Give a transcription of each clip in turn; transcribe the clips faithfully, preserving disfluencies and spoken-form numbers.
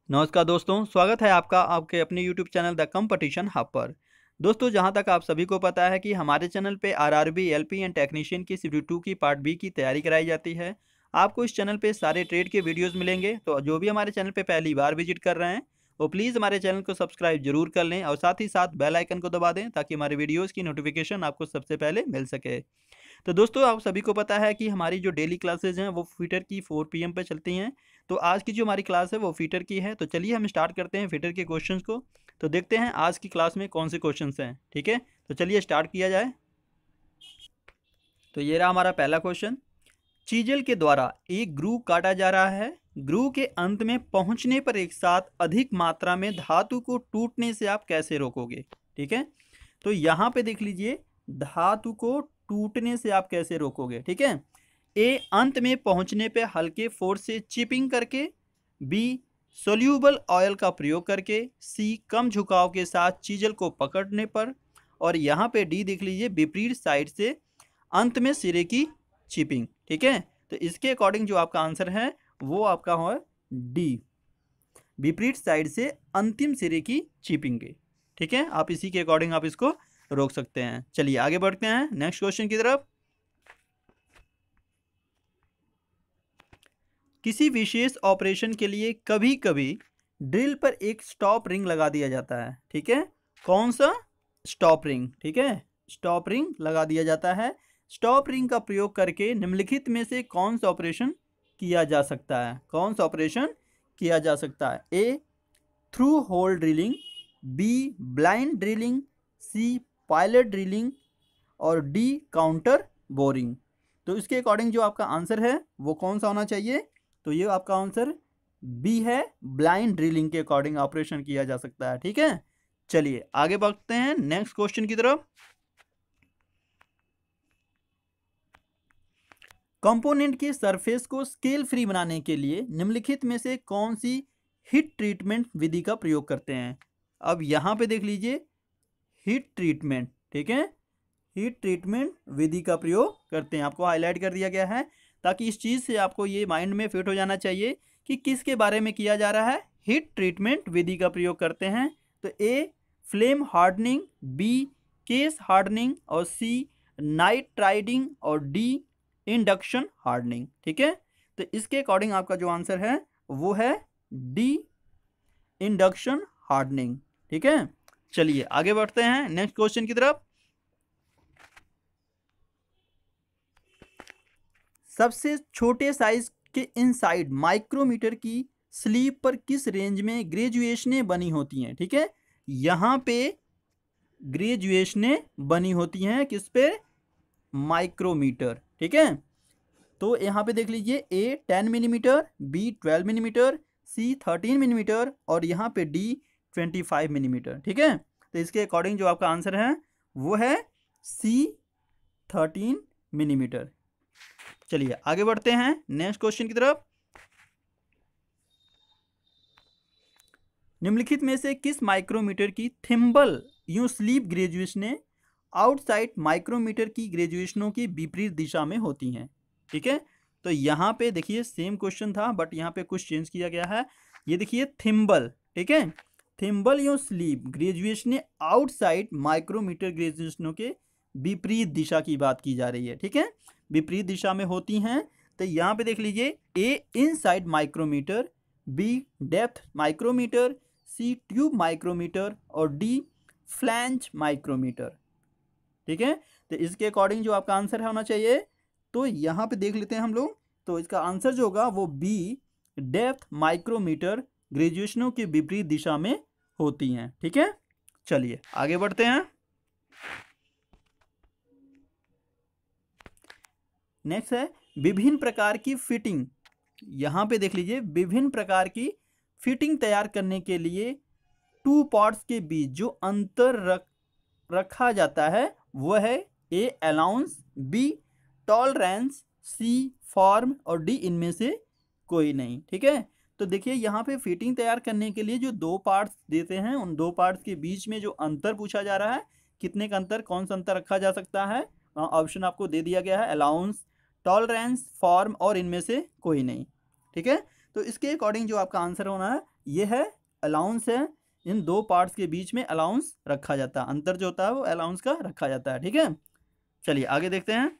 नमस्कार दोस्तों, स्वागत है आपका आपके अपने YouTube channel the competition hub पर। दोस्तों, जहां तक आप सभी को पता है कि हमारे चैनल पे आरआरबी, एलपी एंड टेक्नीशियन की शिफ्ट टू की पार्ट बी की तैयारी कराई जाती है। आपको इस चैनल पे सारे ट्रेड के वीडियोस मिलेंगे, तो जो भी हमारे चैनल पे पहली बार विजिट कर रहे हैं वो प्लीज़ हमारे चैनल को सब्सक्राइब जरूर कर लें और साथ ही साथ बेल आइकन को दबा दें ताकि हमारे वीडियोज़ की नोटिफिकेशन आपको सबसे पहले मिल सके। तो दोस्तों, आप सभी को पता है कि हमारी जो डेली क्लासेज हैं वो फिटर की फोर पी एम पे चलती हैं। तो आज की जो हमारी क्लास है वो फिटर की है। तो चलिए हम स्टार्ट करते हैं फिटर के क्वेश्चंस को। तो देखते हैं आज की क्लास में कौन से क्वेश्चंस हैं। ठीक है, तो चलिए स्टार्ट किया जाए। तो ये रहा हमारा पहला क्वेश्चन। चीजल के द्वारा एक ग्रू काटा जा रहा है। ग्रू के अंत में पहुंचने पर एक साथ अधिक मात्रा में धातु को टूटने से आप कैसे रोकोगे। ठीक है, तो यहाँ पे देख लीजिए, धातु को टूटने से आप कैसे रोकोगे। ठीक है, ए अंत में पहुंचने पे हल्के फोर्स से चिपिंग करके, बी सोल्यूबल ऑयल का प्रयोग करके, सी कम झुकाव के साथ चीजल को पकड़ने पर, और यहाँ पे डी देख लीजिए, विपरीत साइड से अंत में सिरे की चिपिंग। ठीक है, तो इसके अकॉर्डिंग जो आपका आंसर है वो आपका है डी, विपरीत साइड से अंतिम सिरे की चिपिंग के। ठीक है, आप इसी के अकॉर्डिंग आप इसको रोक सकते हैं। चलिए आगे बढ़ते हैं नेक्स्ट क्वेश्चन की तरफ। किसी विशेष ऑपरेशन के लिए कभी कभी ड्रिल पर एक स्टॉप रिंग लगा दिया जाता है। ठीक है, कौन सा? Stop ring. ठीक है, स्टॉप रिंग लगा दिया जाता है। स्टॉप रिंग का प्रयोग करके निम्नलिखित में से कौन सा ऑपरेशन किया जा सकता है? कौन सा ऑपरेशन किया जा सकता है? A through hole drilling, B blind drilling, C pilot drilling और डी काउंटर बोरिंग। तो इसके अकॉर्डिंग जो आपका आंसर है वो कौन सा होना चाहिए? तो ये आपका आंसर बी है, ब्लाइंड ड्रिलिंग के अकॉर्डिंग ऑपरेशन किया जा सकता है। ठीक है, चलिए आगे बढ़ते हैं नेक्स्ट क्वेश्चन की तरफ। कंपोनेंट के सरफेस को स्केल फ्री बनाने के लिए निम्नलिखित में से कौन सी हीट ट्रीटमेंट विधि का प्रयोग करते हैं? अब यहाँ पे देख लीजिए, हीट ट्रीटमेंट। ठीक है, हीट ट्रीटमेंट विधि का प्रयोग करते हैं। आपको हाईलाइट कर दिया गया है ताकि इस चीज़ से आपको ये माइंड में फिट हो जाना चाहिए कि किसके बारे में किया जा रहा है। हीट ट्रीटमेंट विधि का प्रयोग करते हैं। तो A flame hardening, B case hardening और सी नाइट्राइडिंग और डी इंडक्शन हार्डनिंग। ठीक है, तो इसके अकॉर्डिंग आपका जो आंसर है वो है डी इंडक्शन हार्डनिंग। ठीक है, चलिए आगे बढ़ते हैं नेक्स्ट क्वेश्चन की तरफ। सबसे छोटे साइज के इनसाइड माइक्रोमीटर की स्लीव पर किस रेंज में ग्रेजुएशनें बनी होती हैं? ठीक है, यहाँ पे ग्रेजुएशनें बनी होती हैं किस पे? माइक्रोमीटर। ठीक है, तो यहाँ पे देख लीजिए, A ten millimetre, B twelve millimetre, C thirteen millimetre और यहाँ पे डी ट्वेंटी फाइव मिलीमीटर। ठीक है, तो इसके अकॉर्डिंग जो आपका आंसर है वो है सी थर्टीन मिलीमीटर। चलिए आगे बढ़ते हैं नेक्स्ट क्वेश्चन की तरफ। निम्नलिखित में से किस माइक्रोमीटर की थिम्बल यूं स्लीप ग्रेजुएशनें आउटसाइड माइक्रोमीटर की ग्रेजुएशनों की विपरीत दिशा में होती हैं? ठीक है, तो यहाँ पे देखिए सेम क्वेश्चन था बट यहाँ पे कुछ चेंज किया गया है। ये देखिए थिम्बल। ठीक है, थिम्बल यूं स्लीप ग्रेजुएशनें आउटसाइड माइक्रोमीटर ग्रेजुएशनों के विपरीत दिशा की बात की जा रही है। ठीक है, विपरीत दिशा में होती हैं। तो यहाँ पे देख लीजिए, A inside micrometer, B depth micrometer, C tube micrometer और डी फ्लैंज माइक्रोमीटर। ठीक है, तो इसके अकॉर्डिंग जो आपका आंसर है होना चाहिए, तो यहाँ पे देख लेते हैं हम लोग। तो इसका आंसर जो होगा वो बी डेप्थ माइक्रोमीटर ग्रेजुएशनों के विपरीत दिशा में होती हैं। ठीक है, चलिए आगे बढ़ते हैं। नेक्स्ट है विभिन्न प्रकार की फिटिंग। यहाँ पे देख लीजिए, विभिन्न प्रकार की फिटिंग तैयार करने के लिए टू पार्ट्स के बीच जो अंतर रख रखा जाता है वो है A allowance, B tolerance, C form और डी इनमें से कोई नहीं। ठीक है, तो देखिए यहाँ पे फिटिंग तैयार करने के लिए जो दो पार्ट्स देते हैं उन दो पार्ट्स के बीच में जो अंतर पूछा जा रहा है, कितने का अंतर, कौन सा अंतर रखा जा सकता है? ऑप्शन आपको दे दिया गया है, अलाउंस, टॉलरेंस, फॉर्म और इनमें से कोई नहीं। ठीक है, तो इसके अकॉर्डिंग जो आपका आंसर होना है ये है अलाउंस है, इन दो पार्ट्स के बीच में अलाउंस रखा जाता है, अंतर जो होता है वो अलाउंस का रखा जाता है। ठीक है, चलिए आगे देखते हैं।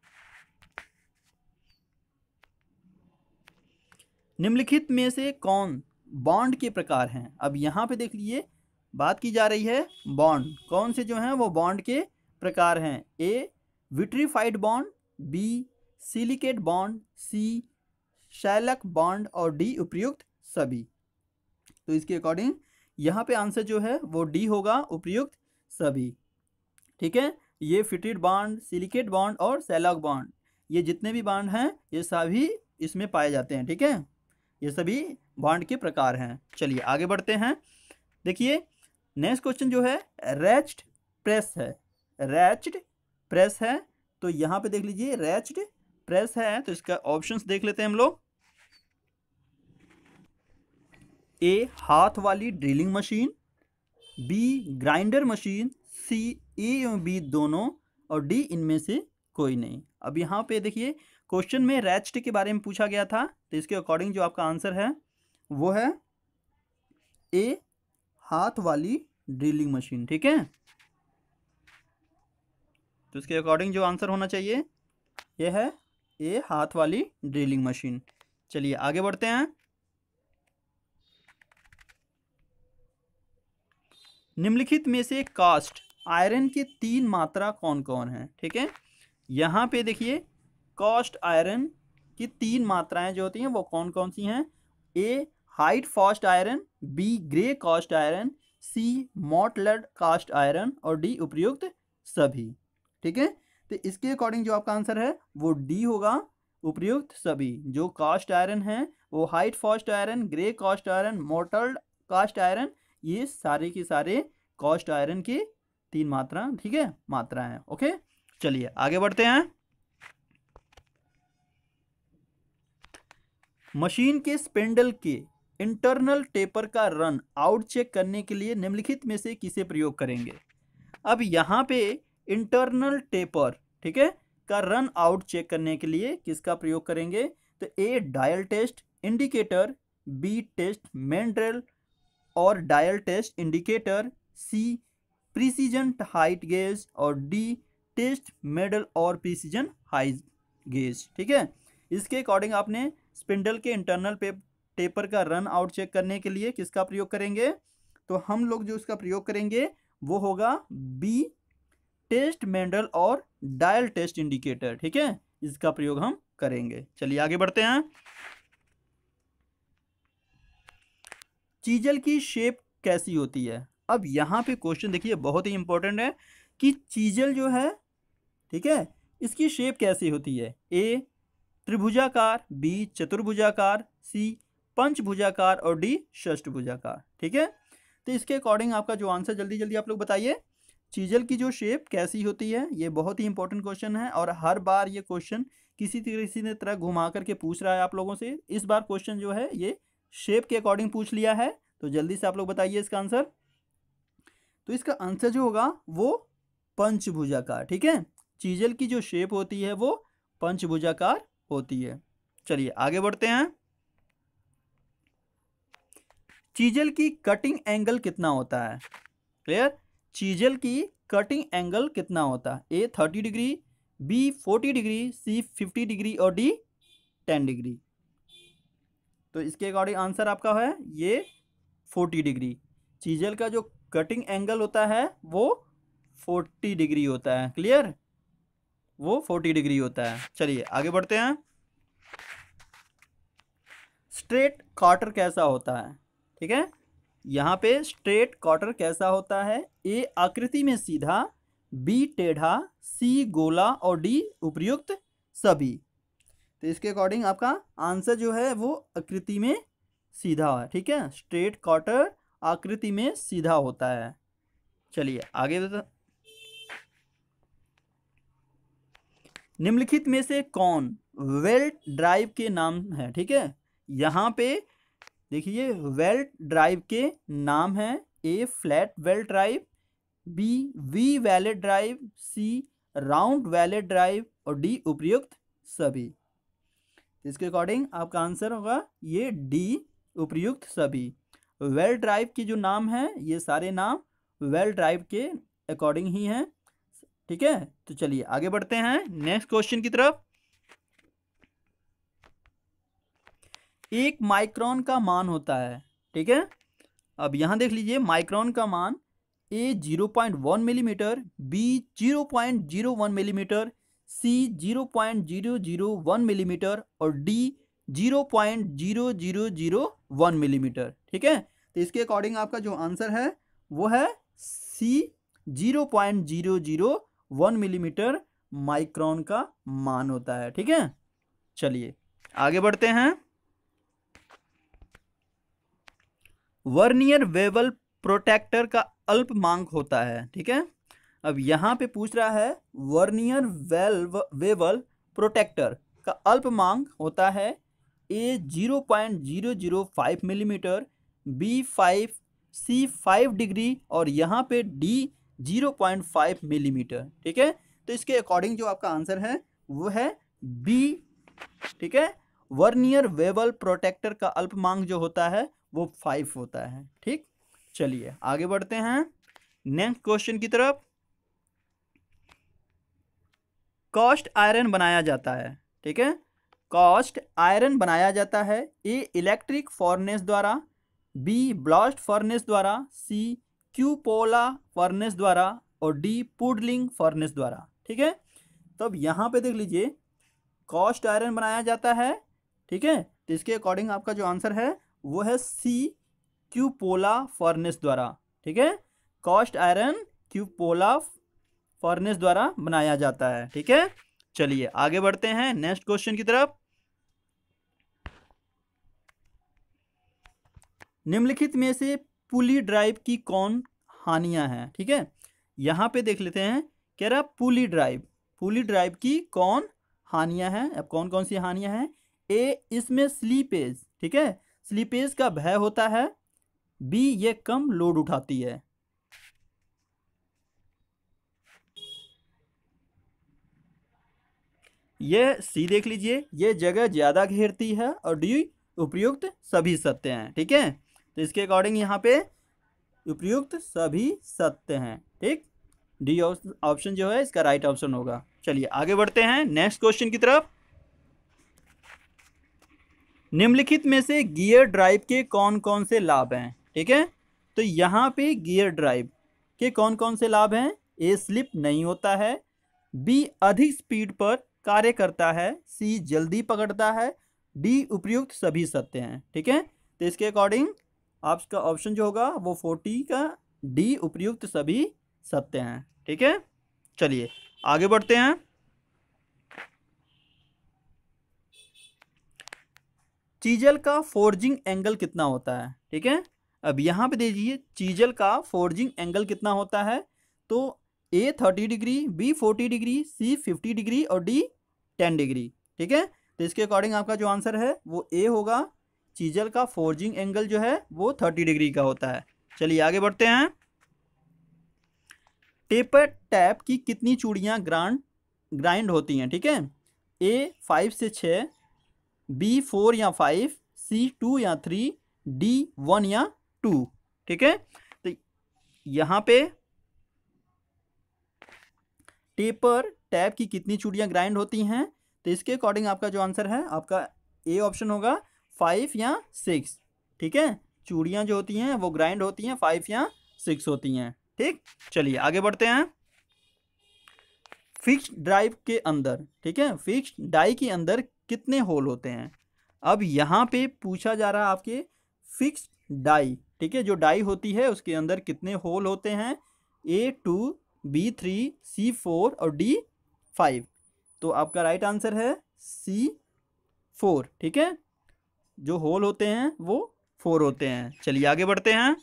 निम्नलिखित में से कौन बॉन्ड के प्रकार हैं? अब यहाँ पे देख लीजिए, बात की जा रही है बॉन्ड, कौन से जो हैं वो बॉन्ड के प्रकार हैं। A vitrified bond, B silicate bond, C shellac bond और डी उपयुक्त सभी। तो इसके अकॉर्डिंग यहाँ पे आंसर जो है वो डी होगा, उपयुक्त सभी। ठीक है, ये फिटेड बॉन्ड, सिलिकेट बॉन्ड और शैलक बॉन्ड, ये जितने भी बॉन्ड हैं ये सभी इसमें पाए जाते हैं। ठीक है, ये सभी बॉन्ड के प्रकार हैं। चलिए आगे बढ़ते हैं। देखिए नेक्स्ट क्वेश्चन जो है रैच्ड प्रेस है, रैच्ड प्रेस है, तो यहाँ पे देख लीजिए रैच्ड प्रेस है, तो इसका ऑप्शंस देख लेते हैं हम लोग। ए हाथ वाली drilling machine, B grinder machine, C A एवं बी दोनों और डी इनमें से कोई नहीं। अब यहाँ पे देखिए क्वेश्चन में रैच्ड के बारे में पूछा गया था, तो इसके अकॉर्डिंग जो आपका आंसर है वो है ए हाथ वाली ड्रिलिंग मशीन। ठीक है, तो इसके अकॉर्डिंग जो आंसर होना चाहिए ये है ए हाथ वाली ड्रिलिंग मशीन। चलिए आगे बढ़ते हैं। निम्नलिखित में से कास्ट आयरन की तीन मात्रा कौन कौन है? ठीक है, यहाँ पे देखिए कास्ट आयरन की तीन मात्राएं जो होती हैं वो कौन कौन सी हैं। A white cast iron, B grey cast iron, C mottled cast iron और डी उपयुक्त सभी। ठीक है, तो इसके अकॉर्डिंग जो आपका आंसर है वो डी होगा, उपयुक्त सभी। जो कास्ट आयरन है वो white cast iron, grey cast iron, mottled cast iron, ये सारे के सारे कास्ट आयरन की तीन मात्रा, ठीक है, मात्रा है। ओके, चलिए आगे बढ़ते हैं। मशीन के स्पिंडल के इंटरनल टेपर का रन आउट चेक करने के लिए निम्नलिखित में से किसे प्रयोग करेंगे? अब यहाँ पे इंटरनल टेपर, ठीक है, का रन आउट चेक करने के लिए किसका प्रयोग करेंगे? तो A dial test indicator, B test mandrel और dial test indicator, C precision height gauge और डी टेस्ट मेडल और प्रिसीजन हाइट गेज। ठीक है, इसके अकॉर्डिंग आपने स्पिंडल के इंटरनल पे टेपर का रन आउट चेक करने के लिए किसका प्रयोग करेंगे? तो हम लोग जो इसका प्रयोग करेंगे वो होगा बी टेस्ट मेंडल और डायल टेस्ट इंडिकेटर। ठीक है, इसका प्रयोग हम करेंगे। चलिए आगे बढ़ते हैं। चीजल की शेप कैसी होती है? अब यहाँ पे क्वेश्चन देखिए बहुत ही इंपॉर्टेंट है कि चीजल जो है, ठीक है, इसकी शेप कैसी होती है? ए त्रिभुजाकार, बी चतुर्भुजाकार, सी पंचभुजाकार और डी षष्ठभुजाकार। ठीक है, तो इसके अकॉर्डिंग आपका जो आंसर जल्दी जल्दी आप लोग बताइए, चीजल की जो शेप कैसी होती है? ये बहुत ही इंपॉर्टेंट क्वेश्चन है और हर बार ये क्वेश्चन किसी किसी ने तरह घुमा करके पूछ रहा है आप लोगों से। इस बार क्वेश्चन जो है ये शेप के अकॉर्डिंग पूछ लिया है, तो जल्दी से आप लोग बताइए इसका आंसर। तो इसका आंसर जो होगा वो पंचभुजाकार। ठीक है, चीजल की जो शेप होती है वो पंचभुजाकार होती है। चलिए आगे बढ़ते हैं। चीजल की कटिंग एंगल कितना होता है? क्लियर, चीजल की कटिंग एंगल कितना होता है? A thirty degree, B forty degree, C fifty degree और डी टेन डिग्री। तो इसके अकॉर्डिंग आंसर आपका है ये फोर्टी डिग्री। चीजल का जो कटिंग एंगल होता है वो फोर्टी डिग्री होता है। क्लियर, वो फोर्टी डिग्री होता है। चलिए आगे बढ़ते हैं। स्ट्रेट कॉटर कैसा होता है? ठीक है, यहाँ पे स्ट्रेट कॉटर कैसा होता है? ए आकृति में सीधा, बी टेढ़ा, सी गोला और डी उपयुक्त सभी। तो इसके अकॉर्डिंग आपका आंसर जो है वो आकृति में सीधा है। ठीक है, स्ट्रेट कॉटर आकृति में सीधा होता है। चलिए आगे बता। निम्नलिखित में से कौन वेल्ट ड्राइव के नाम है? ठीक है, यहाँ पे देखिए वेल्ट ड्राइव के नाम है। A flat belt drive, B V belt drive, C round belt drive और डी उपयुक्त सभी। इसके अकॉर्डिंग आपका आंसर होगा ये डी उपयुक्त सभी। वेल ड्राइव के जो नाम है ये सारे नाम वेल ड्राइव के अकॉर्डिंग ही हैं, ठीक है। तो चलिए आगे बढ़ते हैं नेक्स्ट क्वेश्चन की तरफ। एक माइक्रोन का मान होता है, ठीक है। अब यहां देख लीजिए माइक्रोन का मान A zero point one millimetre, B zero point zero one millimetre, C zero point zero zero one millimetre और D zero point zero zero zero one millimetre, ठीक है। तो इसके अकॉर्डिंग आपका जो आंसर है वो है C, zero point zero zero one millimetre micron का मान होता है, ठीक है। चलिए आगे बढ़ते हैं। वर्नियर वेवल प्रोटेक्टर का अल्पमांक होता है, ठीक है। अब यहाँ पे पूछ रहा है वर्नियर वेल्व वेवल प्रोटेक्टर का अल्पमांक होता है A zero point zero zero five millimetre, B five, C five degree और यहाँ पे D zero point five millimetre, ठीक है। तो इसके अकॉर्डिंग जो आपका आंसर है वो है बी, ठीक है। वर्नियर वेवल प्रोटेक्टर का अल्पमांक जो होता है वो फाइव होता है, ठीक। चलिए आगे बढ़ते हैं नेक्स्ट क्वेश्चन की तरफ। कास्ट आयरन बनाया जाता है, ठीक है। कास्ट आयरन बनाया जाता है ए इलेक्ट्रिक फर्नेस द्वारा, बी ब्लास्ट फर्नेस द्वारा, सी क्यूपोला फर्नेस द्वारा और डी पुडलिंग फर्नेस द्वारा, ठीक है। तो अब यहाँ पे देख लीजिए कास्ट आयरन बनाया जाता है, ठीक है। तो इसके अकॉर्डिंग आपका जो आंसर है वो है सी क्यूपोला फर्नेस द्वारा, ठीक है। कास्ट आयरन क्यूपोला फर्नेस द्वारा बनाया जाता है, ठीक है। चलिए आगे बढ़ते हैं नेक्स्ट क्वेश्चन की तरफ। निम्नलिखित में से पुली ड्राइव की कौन हानियां हैं, ठीक है। यहां पे देख लेते हैं, कह रहा पुली ड्राइव, पुली ड्राइव की कौन हानियां हैं। अब कौन कौन सी हानियां हैं। ए इसमें स्लीपेज, ठीक है, स्लीपेज का भय होता है। बी ये कम लोड उठाती है। ये सी देख लीजिए, ये जगह ज्यादा घेरती है और डी उपयुक्त सभी सत्य हैं, ठीक है। तो इसके अकॉर्डिंग यहाँ पे उपयुक्त सभी सत्य हैं, ठीक। डी ऑप्शन जो है इसका राइट ऑप्शन होगा। चलिए आगे बढ़ते हैं नेक्स्ट क्वेश्चन की तरफ। निम्नलिखित में से गियर ड्राइव के कौन कौन से लाभ हैं, ठीक है। तो यहाँ पे गियर ड्राइव के कौन कौन से लाभ हैं। ए स्लिप नहीं होता है, बी अधिक स्पीड पर कार्य करता है, सी जल्दी पकड़ता है, डी उपयुक्त सभी सत्य हैं, ठीक है। तो इसके अकॉर्डिंग आपका ऑप्शन जो होगा वो फोर्टी का डी उपयुक्त सभी सत्य हैं, ठीक है। चलिए आगे बढ़ते हैं। चीजल का फोर्जिंग एंगल कितना होता है, ठीक है। अब यहाँ पे देखिए चीजल का फोर्जिंग एंगल कितना होता है। तो A thirty degree, B forty degree, C fifty degree और डी टेन डिग्री, ठीक है। तो इसके अकॉर्डिंग आपका जो आंसर है वो ए होगा। चीजल का फोर्जिंग एंगल जो है वो थर्टी डिग्री का होता है। चलिए आगे बढ़ते हैं। टेपर टैप की कितनी चूड़ियाँ ग्रांड ग्राइंड होती हैं, ठीक है। ए फाइव से छः, बी फोर या फाइव, सी टू या थ्री, डी वन या टू, ठीक है। तो यहाँ पे टेपर टैप की कितनी चूड़ियाँ ग्राइंड होती हैं। तो इसके अकॉर्डिंग आपका जो आंसर है आपका ए ऑप्शन होगा फाइव या सिक्स, ठीक है। चूड़ियाँ जो होती हैं वो ग्राइंड होती हैं फाइव या सिक्स होती हैं, ठीक। चलिए आगे बढ़ते हैं। फिक्स्ड ड्राइव के अंदर, ठीक है, फिक्स्ड डाई के अंदर कितने होल होते हैं। अब यहाँ पे पूछा जा रहा है आपके फिक्स्ड डाई, ठीक है, जो डाई होती है उसके अंदर कितने होल होते हैं। A two, B three, C four और डी फाइव। तो आपका राइट आंसर है सी फोर, ठीक है। जो होल होते हैं वो फोर होते हैं। चलिए आगे बढ़ते हैं।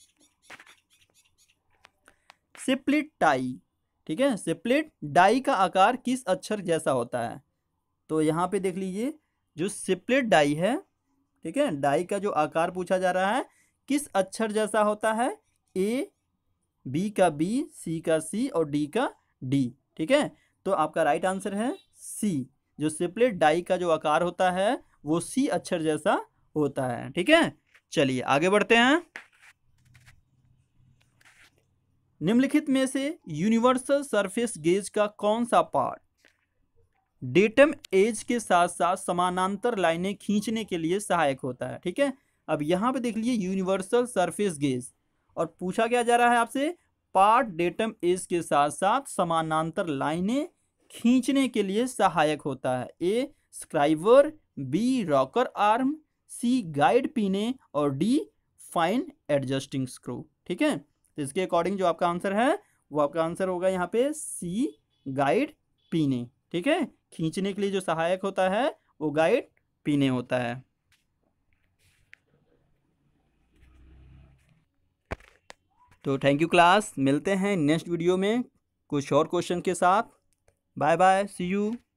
स्प्लिट डाई, ठीक है, स्प्लिट डाई का आकार किस अक्षर जैसा होता है। तो यहाँ पे देख लीजिए जो स्प्लिट डाई है, ठीक है, डाई का जो आकार पूछा जा रहा है किस अक्षर जैसा होता है। ए, बी का बी, सी का सी और डी का डी, ठीक है। तो आपका राइट आंसर है सी। जो स्प्लिट डाई का जो आकार होता है वो सी अक्षर जैसा होता है, ठीक है। चलिए आगे बढ़ते हैं। निम्नलिखित में से यूनिवर्सल सरफेस गेज का कौन सा पार्ट डेटम एज के साथ साथ समानांतर लाइनें खींचने के लिए सहायक होता है? ठीक है, अब यहां पे देख लीजिए यूनिवर्सल सरफेस गेज, और पूछा क्या जा रहा है आपसे, पार्ट डेटम एज के साथ साथ समानांतर लाइनें खींचने के लिए सहायक होता है। A scriber, B rocker arm, C guide pin और डी फाइन एडजस्टिंग स्क्रू। ठीक है, तो इसके अकॉर्डिंग जो आपका आंसर है वो आपका आंसर होगा यहाँ पे सी गाइड पीने। ठीक है, खींचने के लिए जो सहायक होता है वो गाइड पीने होता है। तो थैंक यू क्लास, मिलते हैं नेक्स्ट वीडियो में कुछ और क्वेश्चन के साथ। Bye bye, see you.